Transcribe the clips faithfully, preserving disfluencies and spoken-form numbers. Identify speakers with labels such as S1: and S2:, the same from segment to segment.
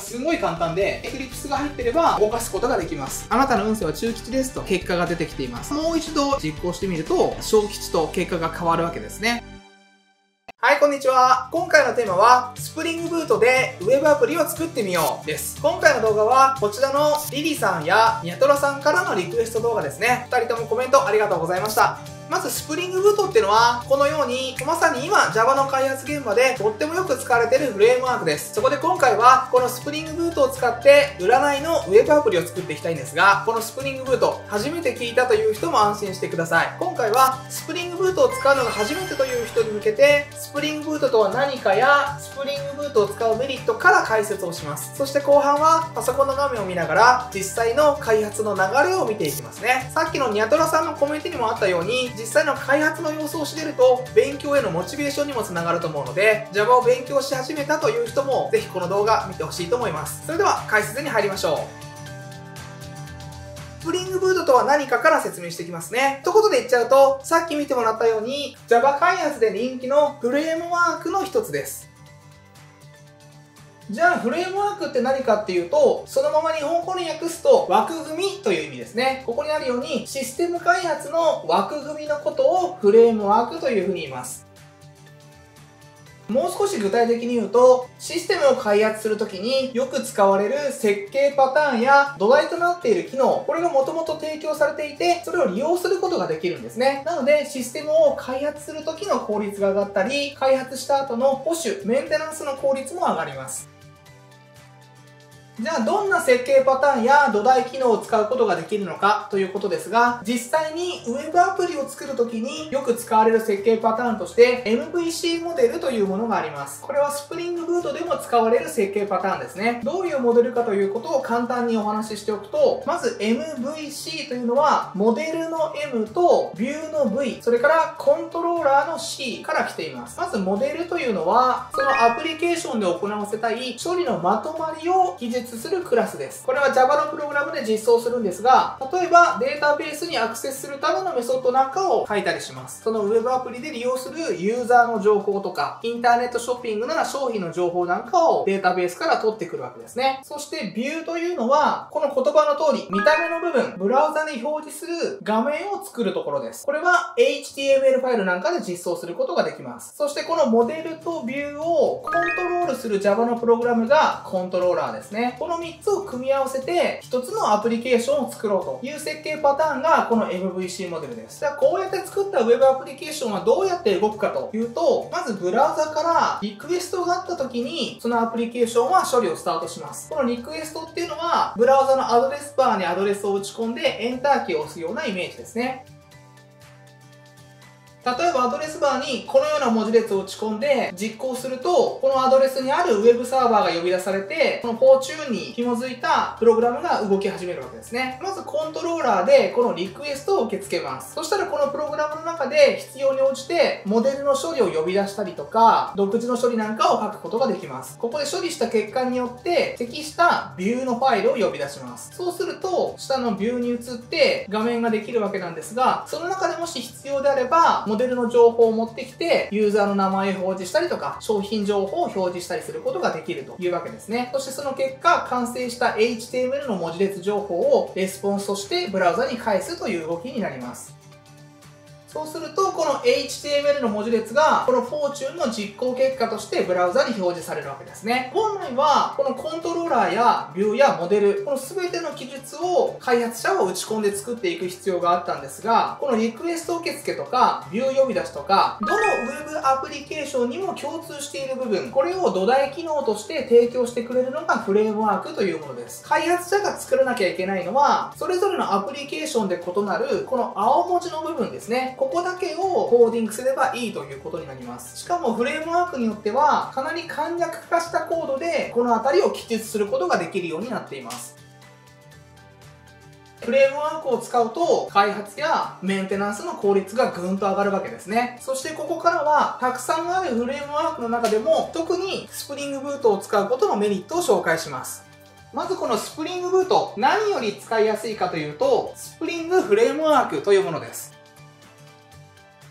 S1: すごい簡単で、エクリプスが入ってれば動かすことができます。あなたの運勢は中吉ですと結果が出てきています。もう一度実行してみると、小吉と結果が変わるわけですね。はい、こんにちは。今回のテーマは、スプリングブートでウェブアプリを作ってみようです。今回の動画は、こちらのリリさんやニャトラさんからのリクエスト動画ですね。ふたりともコメントありがとうございました。まず、スプリングブートっていうのは、このように、まさに今、Java の開発現場でとってもよく使われているフレームワークです。そこで今回は、このスプリングブートを使って、占いのウェブアプリを作っていきたいんですが、このスプリングブート、初めて聞いたという人も安心してください。今回は、スプリングブートを使うのが初めてという人に向けて、スプリングブートとは何かや、スプリングブートを使うメリットから解説をします。そして後半は、パソコンの画面を見ながら、実際の開発の流れを見ていきますね。さっきのニャトラさんのコメントにもあったように、実際の開発の様子を知れると勉強へのモチベーションにもつながると思うので Java を勉強し始めたという人もぜひこの動画見てほしいと思います。それでは解説に入りましょう。スプリングブートとは何かから説明していきますね。一言で言っちゃうとさっき見てもらったように Java 開発で人気のフレームワークの一つです。じゃあフレームワークって何かっていうと、そのまま日本語に訳すと枠組みという意味ですね。ここにあるようにシステム開発の枠組みのことをフレームワークというふうに言います。もう少し具体的に言うと、システムを開発するときによく使われる設計パターンや土台となっている機能、これがもともと提供されていて、それを利用することができるんですね。なので、システムを開発するときの効率が上がったり、開発した後の保守、メンテナンスの効率も上がります。じゃあどんな設計パターンや土台機能を使うことができるのかということですが、実際にウェブアプリを作るときによく使われる設計パターンとして エムブイシー モデルというものがあります。これはスプリングブートでも使われる設計パターンですね。どういうモデルかということを簡単にお話ししておくと、まず エムブイシー というのはモデルの M とビューの V、それからコントローラーの C から来ています。まずモデルというのはそのアプリケーションで行わせたい処理のまとまりを記述するクラスです。これは Java のプログラムで実装するんですが、例えばデータベースにアクセスするためのメソッドなんかを書いたりします。そのウェブアプリで利用するユーザーの情報とか、インターネットショッピングなら商品の情報なんかをデータベースから取ってくるわけですね。そしてビューというのは、この言葉の通り、見た目の部分、ブラウザに表示する画面を作るところです。これは エイチティーエムエル ファイルなんかで実装することができます。そしてこのモデルとビューをコントロールする Java のプログラムがコントローラーですね。このみっつを組み合わせてひとつのアプリケーションを作ろうという設計パターンがこの エムブイシー モデルです。じゃあこうやって作った Web アプリケーションはどうやって動くかというと、まずブラウザからリクエストがあった時にそのアプリケーションは処理をスタートします。このリクエストっていうのはブラウザのアドレスバーにアドレスを打ち込んでエンターキーを押すようなイメージですね。例えばアドレスバーにこのような文字列を打ち込んで実行すると、このアドレスにあるウェブサーバーが呼び出されて、このフォーチューンに紐づいたプログラムが動き始めるわけですね。まずコントローラーでこのリクエストを受け付けます。そしたらこのプログラムの中で必要に応じてモデルの処理を呼び出したりとか、独自の処理なんかを書くことができます。ここで処理した結果によって適したビューのファイルを呼び出します。そうすると下のビューに移って画面ができるわけなんですが、その中でもし必要であればモデルの情報を持ってきてユーザーの名前を表示したりとか商品情報を表示したりすることができるというわけですね。そしてその結果完成した エイチティーエムエル の文字列情報をレスポンスとしてブラウザに返すという動きになります。そうすると、この エイチティーエムエル の文字列が、このフォーチューンの実行結果としてブラウザに表示されるわけですね。本来は、このコントローラーやビューやモデル、この全ての記述を開発者は打ち込んで作っていく必要があったんですが、このリクエスト受付とか、ビュー呼び出しとか、どのウェブアプリケーションにも共通している部分、これを土台機能として提供してくれるのがフレームワークというものです。開発者が作らなきゃいけないのは、それぞれのアプリケーションで異なる、この青文字の部分ですね。ここだけをコーディングすればいいということになります。しかもフレームワークによってはかなり簡略化したコードでこの辺りを記述することができるようになっています。フレームワークを使うと開発やメンテナンスの効率がぐんと上がるわけですね。そしてここからはたくさんあるフレームワークの中でも特にスプリングブートを使うことのメリットを紹介します。まずこのスプリングブート、何より使いやすいかというとスプリングフレームワークというものです。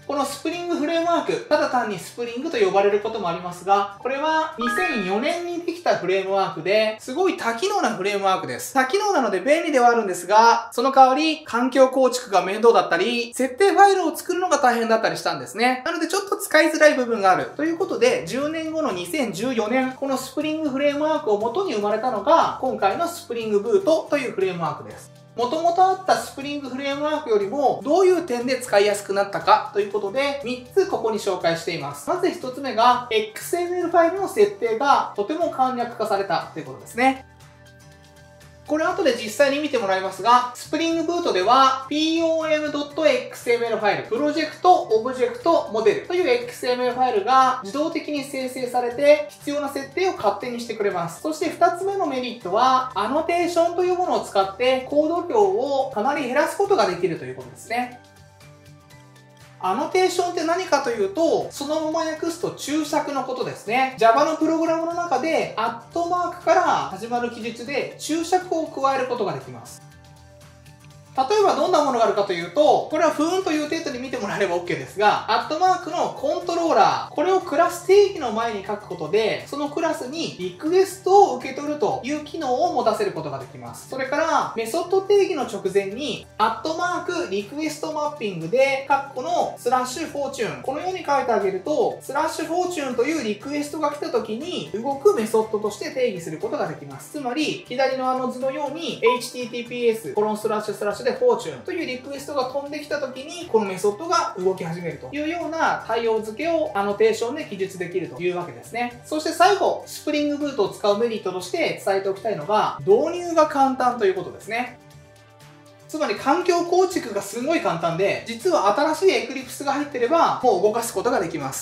S1: このスプリングフレームワーク、ただ単にスプリングと呼ばれることもありますが、これはにせんよねんにできたフレームワークで、すごい多機能なフレームワークです。多機能なので便利ではあるんですが、その代わり環境構築が面倒だったり、設定ファイルを作るのが大変だったりしたんですね。なのでちょっと使いづらい部分がある。ということで、じゅうねんごのにせんじゅうよねん、このスプリングフレームワークを元に生まれたのが、今回のスプリングブートというフレームワークです。もともとあったスプリングフレームワークよりもどういう点で使いやすくなったかということでみっつここに紹介しています。まずひとつめが エックスエムエル ファイルの設定がとても簡略化されたということですね。これ後で実際に見てもらいますが、スプリングブートでは ピーオーエムドットエックスエムエル ファイル、プロジェクト、オブジェクト、モデルという エックスエムエル ファイルが自動的に生成されて必要な設定を勝手にしてくれます。そしてふたつめのメリットは、アノテーションというものを使ってコード量をかなり減らすことができるということですね。アノテーションって何かというと、そのまま訳すと注釈のことですね。Java のプログラムの中で、アットマークから始まる記述で注釈を加えることができます。例えばどんなものがあるかというと、これはふーんという程度に見てもらえれば OK ですが、アットマークのコントローラー、これをクラス定義の前に書くことで、そのクラスにリクエストを受け取るという機能を持たせることができます。それから、メソッド定義の直前に、アットマークリクエストマッピングで、カッコのスラッシュフォーチューン、このように書いてあげると、スラッシュフォーチューンというリクエストが来た時に、動くメソッドとして定義することができます。つまり、左のあの図のように、エイチティーティーピーエス コロンスラッシュスラッシュでフォーチューンというリクエストが飛んできた時にこのメソッドが動き始めるというような対応付けをアノテーションで記述できるというわけですね。そして最後、スプリングブートを使うメリットとして伝えておきたいのが導入が簡単ということですね。つまり環境構築がすごい簡単で、実は新しい Eclipse が入ってればもう動かすことができます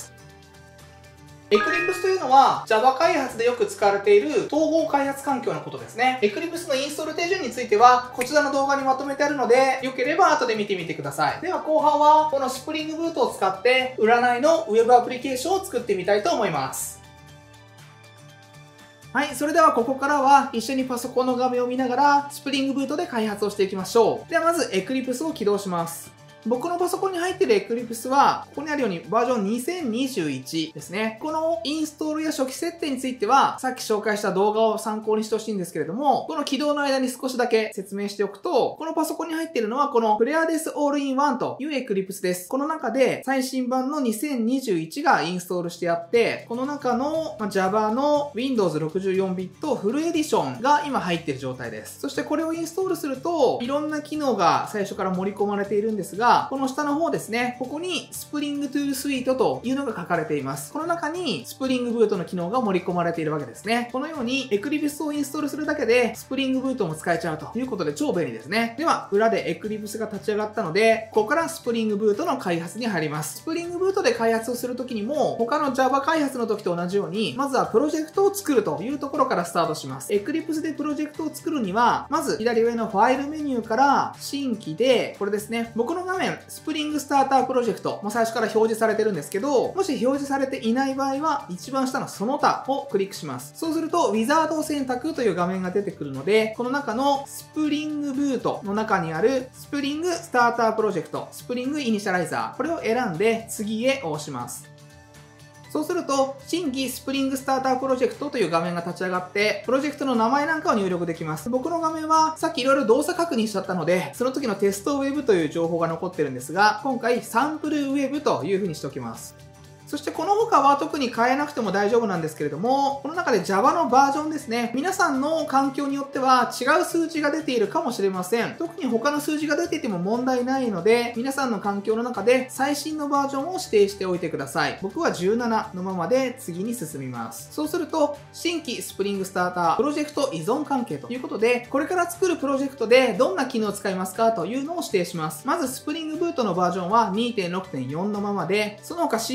S1: 。Eclipse というのは Java 開発でよく使われている統合開発環境のことですね。Eclipse のインストール手順についてはこちらの動画にまとめてあるので、よければ後で見てみてください。では後半はこのスプリングブートを使って占いの Web アプリケーションを作ってみたいと思います。はい、それではここからは一緒にパソコンの画面を見ながらスプリングブートで開発をしていきましょう。ではまず Eclipse を起動します。僕のパソコンに入っている Eclipse は、ここにあるようにバージョンにせんにじゅういちですね。このインストールや初期設定については、さっき紹介した動画を参考にしてほしいんですけれども、この起動の間に少しだけ説明しておくと、このパソコンに入っているのは、この Playades All-in-One という Eclipse です。この中で最新版のにせんにじゅういちがインストールしてあって、この中の Java の ウィンドウズろくじゅうよんビット フルエディションが今入っている状態です。そしてこれをインストールすると、いろんな機能が最初から盛り込まれているんですが、この下の方ですね、ここに Spring Tool Suite というのが書かれています。この中に Spring Boot の機能が盛り込まれているわけですね。このように Eclipse をインストールするだけで Spring Boot も使えちゃうということで超便利ですね。では、裏で Eclipse が立ち上がったので、ここから Spring Boot の開発に入ります。Spring Boot で開発をするときにも、他の Java 開発の時と同じように、まずはプロジェクトを作るというところからスタートします。Eclipse でプロジェクトを作るには、まず左上のファイルメニューから新規で、これですね、僕の画面、Springスタータープロジェクトも最初から表示されてるんですけど、もし表示されていない場合は、一番下のその他をクリックします。そうすると、ウィザード選択という画面が出てくるので、この中のスプリングブートの中にあるスプリングスタータープロジェクト、スプリングイニシャライザー、これを選んで次へ押します。そうすると、新規スプリングスタータープロジェクトという画面が立ち上がって、プロジェクトの名前なんかを入力できます。僕の画面はさっきいろいろ動作確認しちゃったので、その時のテストウェブという情報が残ってるんですが、今回サンプルウェブという風にしておきます。そしてこの他は特に変えなくても大丈夫なんですけれども、この中で Java のバージョンですね。皆さんの環境によっては違う数字が出ているかもしれません。特に他の数字が出ていても問題ないので、皆さんの環境の中で最新のバージョンを指定しておいてください。僕はじゅうななのままで次に進みます。そうすると、新規スプリングスタータープロジェクト依存関係ということで、これから作るプロジェクトでどんな機能を使いますかというのを指定します。まずスプリングブートのバージョンは にてんろくてんよん のままで、その他使用頻度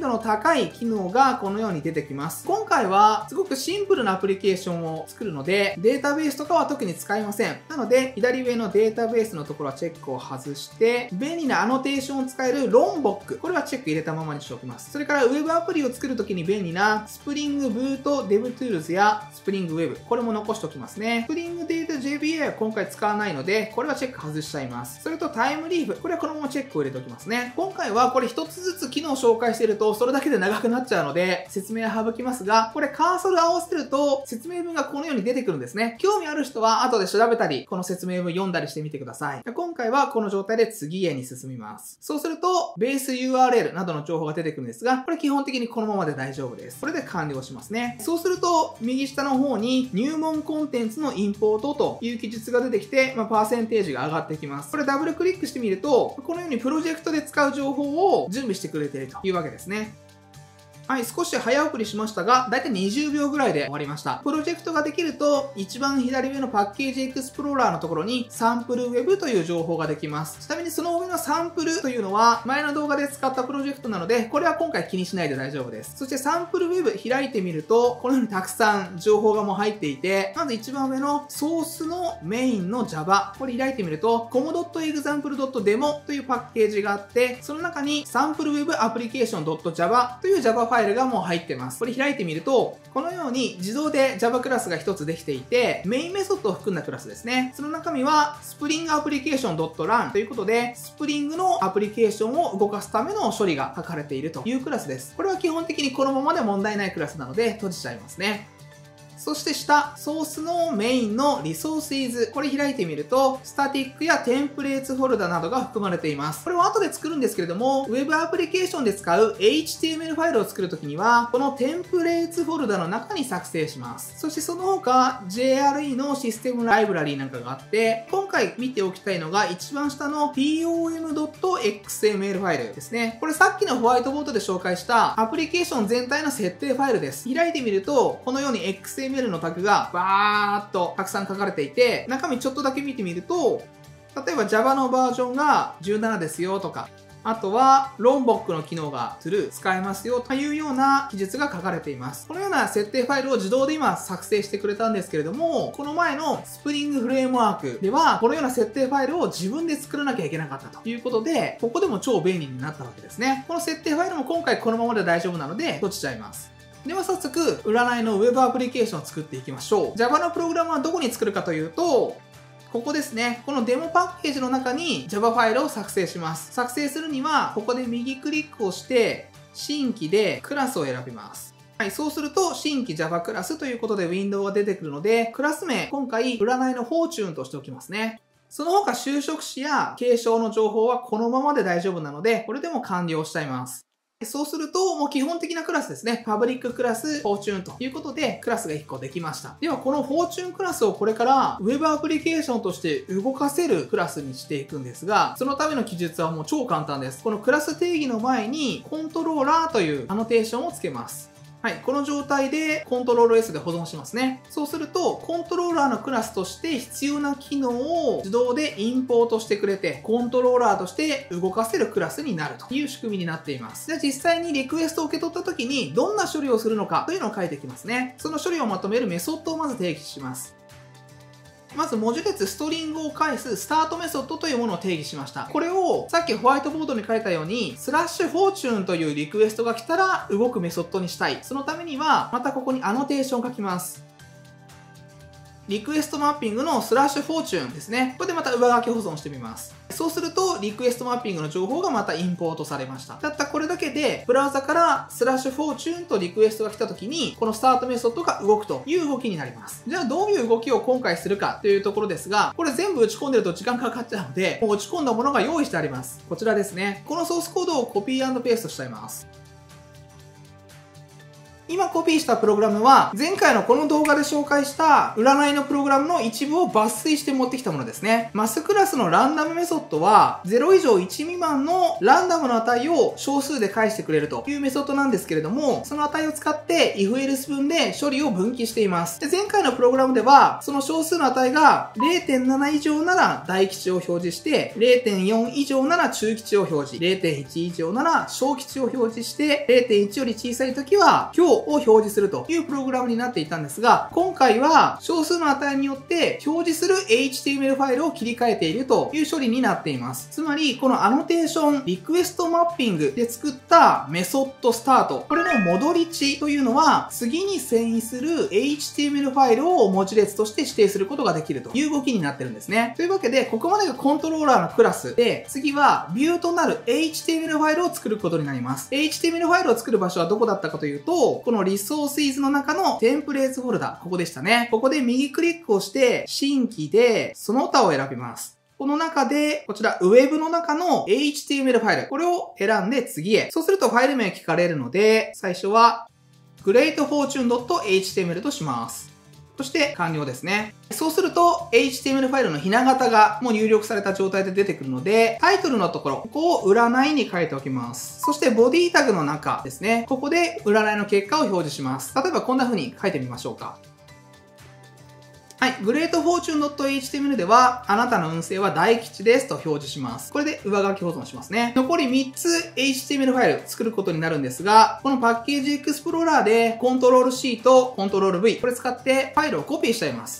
S1: 度の高い機能がこのように出てきます。今回はすごくシンプルなアプリケーションを作るので、データベースとかは特に使いません。なので、左上のデータベースのところはチェックを外して、便利なアノテーションを使えるロンボック。これはチェック入れたままにしておきます。それから Web アプリを作るときに便利な Spring Boot DevTools や Spring Web。これも残しておきますね。Spring Data ジェイビーエー は今回使わないので、これはチェック外しちゃいます。それとタイムリーフ。これはこのままチェックを入れておきますね。今回はこれ一つずつ機能を紹介していると、それだけで長くなっちゃうので、説明は省きますが、これカーソル合わせると説明文がこのように出てくるんですね。興味ある人は後で調べたり、この説明文読んだりしてみてください。今回はこの状態で次へに進みます。そうすると、ベース ユーアールエル などの情報が出てくるんですが、これ基本的にこのままで大丈夫です。これで完了しますね。そうすると、右下の方に入門コンテンツのインポートという記述が出てきて、まあ、パーセンテージが上がってきます。これダブルクリックしてみると、このようにプロジェクトで使う情報を準備してくれているというわけですね。はい、少し早送りしましたが、だいたいにじゅうびょうぐらいで終わりました。プロジェクトができると、一番左上のパッケージエクスプローラーのところに、サンプルウェブという情報ができます。ちなみにその上のサンプルというのは、前の動画で使ったプロジェクトなので、これは今回気にしないで大丈夫です。そしてサンプルウェブ開いてみると、このようにたくさん情報がもう入っていて、まず一番上のソースのメインの Java。これ開いてみると、コムドットエグザンプルドットデモ というパッケージがあって、その中にサンプルウェブアプリケーション .java という Java ファイルがもう入っています。これ開いてみると、このように自動で Java クラスが一つできていて、メインメソッドを含んだクラスですね。その中身は Spring Application.run ということで、Spring のアプリケーションを動かすための処理が書かれているというクラスです。これは基本的にこのままで問題ないクラスなので閉じちゃいますね。そして下、ソースのメインのリソースイズ。これ開いてみると、スタティックやテンプレーツフォルダなどが含まれています。これは後で作るんですけれども、Web アプリケーションで使う エイチティーエムエル ファイルを作るときには、このテンプレーツフォルダの中に作成します。そしてその他、ジェイアールイー のシステムライブラリーなんかがあって、今回見ておきたいのが一番下の ピーオーエムドットエックスエムエル ファイルですね。これさっきのホワイトボードで紹介したアプリケーション全体の設定ファイルです。開いてみると、このように エックスエムエル のタグがバーっとたくさん書かれていて、中身ちょっとだけ見てみると、例えば Java のバージョンがじゅうななですよとか、あとは、ロンボックの機能が True 使えますよというような記述が書かれています。このような設定ファイルを自動で今作成してくれたんですけれども、この前の Spring フレームワークでは、このような設定ファイルを自分で作らなきゃいけなかったということで、ここでも超便利になったわけですね。この設定ファイルも今回このままで大丈夫なので、閉じちゃいます。では早速、占いの Web アプリケーションを作っていきましょう。Java のプログラムはどこに作るかというと、ここですね。このデモパッケージの中に Java ファイルを作成します。作成するには、ここで右クリックをして、新規でクラスを選びます。はい、そうすると、新規 Java クラスということでウィンドウが出てくるので、クラス名、今回、占いのフォーチューンとしておきますね。その他、就職詞や継承の情報はこのままで大丈夫なので、これでも完了しちゃいます。そうすると、もう基本的なクラスですね。パブリッククラス、フォーチューンということで、クラスがいっこできました。では、このフォーチューンクラスをこれから Web アプリケーションとして動かせるクラスにしていくんですが、そのための記述はもう超簡単です。このクラス定義の前に、コントローラーというアノテーションをつけます。はい。この状態でコントロールエス で保存しますね。そうすると、コントローラーのクラスとして必要な機能を自動でインポートしてくれて、コントローラーとして動かせるクラスになるという仕組みになっています。じゃあ実際にリクエストを受け取った時にどんな処理をするのかというのを書いていきますね。その処理をまとめるメソッドをまず定義します。まず文字列ストリングを返すスタートメソッドというものを定義しました。これをさっきホワイトボードに書いたようにスラッシュフォーチューンというリクエストが来たら動くメソッドにしたい。そのためにはまたここにアノテーションを書きます。リクエストマッピングのスラッシュフォーチューンですね。これでまた上書き保存してみます。そうすると、リクエストマッピングの情報がまたインポートされました。たったこれだけで、ブラウザからスラッシュフォーチューンとリクエストが来た時に、このスタートメソッドが動くという動きになります。じゃあどういう動きを今回するかというところですが、これ全部打ち込んでると時間かかっちゃうので、もう打ち込んだものが用意してあります。こちらですね。このソースコードをコピー&ペーストしちゃいます。 今コピーしたプログラムは、前回のこの動画で紹介した占いのプログラムの一部を抜粋して持ってきたものですね。マスクラスのランダムメソッドは、ゼロ以上いち未満のランダムの値を小数で返してくれるというメソッドなんですけれども、その値を使って if else 文で処理を分岐しています。で、前回のプログラムでは、その小数の値が れいてんなな 以上なら大吉を表示して、れいてんよん 以上なら中吉を表示、れいてんいち 以上なら小吉を表示して、れいてんいち より小さい時は今日を表示するというプログラムになっていたんですが、今回は小数の値によって表示する エイチティーエムエル ファイルを切り替えているという処理になっています。つまり、このアノテーション、リクエストマッピングで作ったメソッドスタート。これの戻り値というのは、次に遷移する エイチティーエムエル ファイルを文字列として指定することができるという動きになってるんですね。というわけで、ここまでがコントローラーのクラスで、次はビューとなる エイチティーエムエル ファイルを作ることになります。エイチティーエムエル ファイルを作る場所はどこだったかというと、このリソースイズの中のテンプレートフォルダ、ここでしたね。ここで右クリックをして、新規でその他を選びます。この中で、こちら、ウェブの中の エイチティーエムエル ファイル。これを選んで次へ。そうするとファイル名聞かれるので、最初は グレートフォーチューンドットエイチティーエムエル とします。そして完了ですね。そうすると エイチティーエムエル ファイルのひな型がもう入力された状態で出てくるので、タイトルのところ、ここを占いに書いておきます。そしてボディタグの中ですね。ここで占いの結果を表示します。例えばこんな風に書いてみましょうか。はい。グレートフォーチューンドットエイチティーエムエル では、あなたの運勢は大吉ですと表示します。これで上書き保存しますね。残りみっつ エイチティーエムエル ファイル作ることになるんですが、このパッケージエクスプローラーで、コントロール シー とコントロール ブイ、これ使ってファイルをコピーしちゃいます。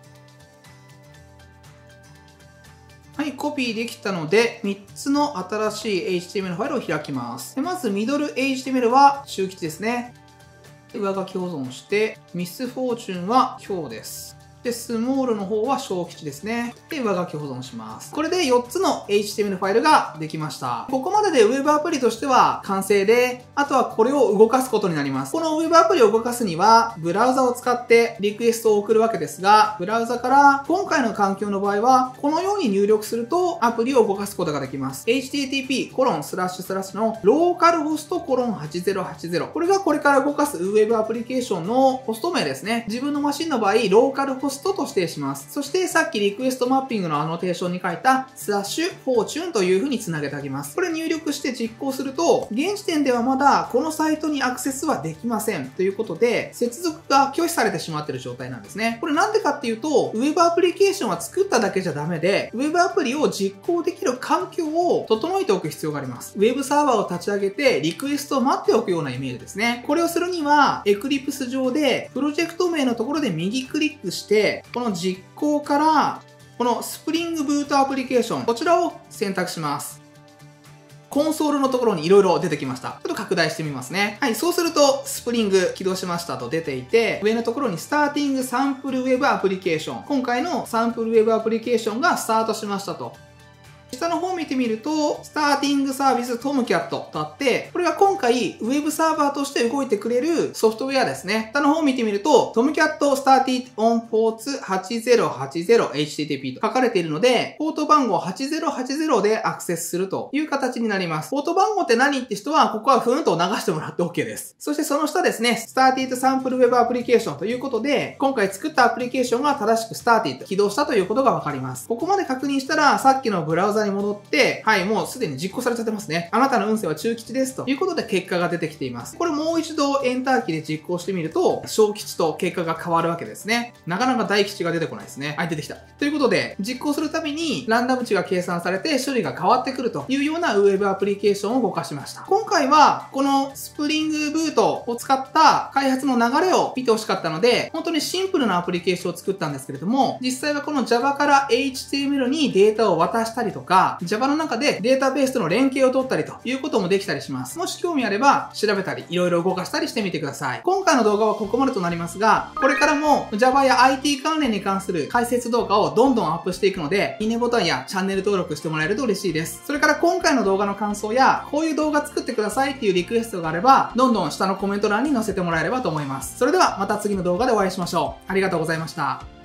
S1: はい、コピーできたので、みっつの新しい エイチティーエムエル ファイルを開きます。でまず、ミドル エイチティーエムエル は中吉ですね。で上書き保存して、ミスフォーチュンは今日です。で、スモールの方は小吉ですね。で、上書き保存します。これでよっつの エイチティーエムエル ファイルができました。ここまでで Web アプリとしては完成で、あとはこれを動かすことになります。この Web アプリを動かすには、ブラウザを使ってリクエストを送るわけですが、ブラウザから今回の環境の場合は、このように入力するとアプリを動かすことができます。エイチティーティーピーコロンスラッシュスラッシュのローカルホストコロンはちぜろはちぜろ。これがこれから動かす Web アプリケーションのホスト名ですね。自分のマシンの場合、ローカルホストと指定します。そしてさっきリクエストマッピングのアノテーションに書いたスラッシュフォーチューンという風につなげてあげます。これ入力して実行すると、現時点ではまだこのサイトにアクセスはできません。ということで、接続が拒否されてしまっている状態なんですね。これなんでかっていうと、Web アプリケーションは作っただけじゃダメで、Web アプリを実行できる環境を整えておく必要があります。Web サーバーを立ち上げて、リクエストを待っておくようなイメージですね。これをするには、Eclipse 上で、プロジェクト名のところで右クリックして、この実行からこのスプリングブートアプリケーション、こちらを選択します。コンソールのところに色々出てきました。ちょっと拡大してみますね。はい、そうするとスプリング起動しましたと出ていて、上のところにスターティングサンプルウェブアプリケーション。今回のサンプルウェブアプリケーションがスタートしましたと。下の方を見てみると、スターティングサービストムキャットとあって、これが今回 Web サーバーとして動いてくれるソフトウェアですね。下の方を見てみると、トムキャットスターティオンポーツはちぜろはちぜろエイチティーティーピー と書かれているので、ポート番号はちぜろはちぜろでアクセスするという形になります。ポート番号って何って人は、ここはふーんと流してもらって OK です。そしてその下ですね、スターティーサンプルウェブアプリケーションということで、今回作ったアプリケーションが正しくスターティー起動したということがわかります。ここまで確認したら、さっきのブラウザに戻って、はい、もうすでに実行されちゃってますね。あなたの運勢は中吉ですということで結果が出てきています。これもう一度エンターキーで実行してみると、小吉と結果が変わるわけですね。なかなか大吉が出てこないですね。はい、出てきた。ということで、実行するたびにランダム値が計算されて処理が変わってくるというような Web アプリケーションを動かしました。今回は、このスプリングブートを使った開発の流れを見てほしかったので、本当にシンプルなアプリケーションを作ったんですけれども、実際はこの Java から エイチティーエムエル にデータを渡したりとか、Java の中でデータベースとの連携を取ったりということもできたりします。もし興味あれば調べたり、いろいろ動かしたりしてみてください。今回の動画はここまでとなりますが、これからも Java や アイティー 関連に関する解説動画をどんどんアップしていくので、いいねボタンやチャンネル登録してもらえると嬉しいです。それから今回の動画の感想や、こういう動画作ってくださいっていうリクエストがあれば、どんどん下のコメント欄に載せてもらえればと思います。それではまた次の動画でお会いしましょう。ありがとうございました。